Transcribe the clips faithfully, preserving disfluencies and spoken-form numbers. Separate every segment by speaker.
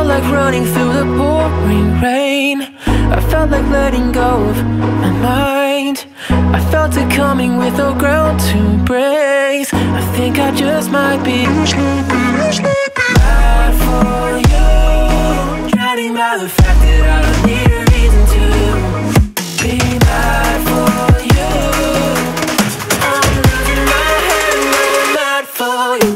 Speaker 1: felt like running through the pouring rain. I felt like letting go of my mind. I felt it coming with no ground to embrace. I think I just might be bad for you, drowning by the fact that I don't need a reason to be mad for you. I'm losing my head and I'm mad for you.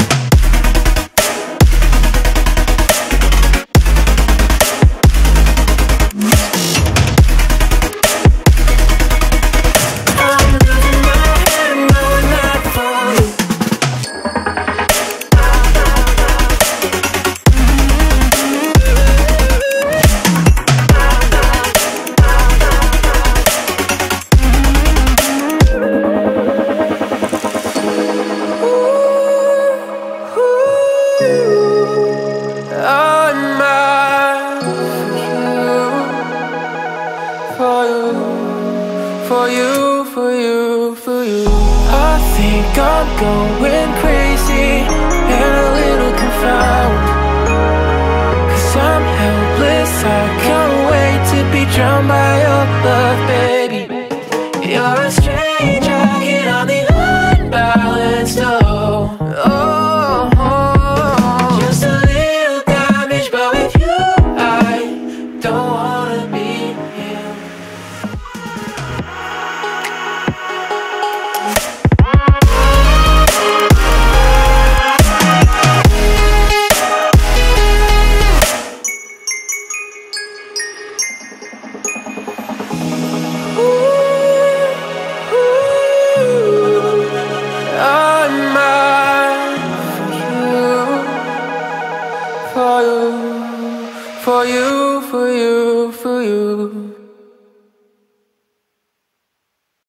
Speaker 1: For you, for you, for you. I think I'm going crazy and a little confounded, 'cause I'm helpless, I can't wait to be drowned by your love, baby. You're a stranger, I get on the unbalanced, oh, oh, oh. Just a little damage, but with you I don't wanna be here. For you, for you, for you.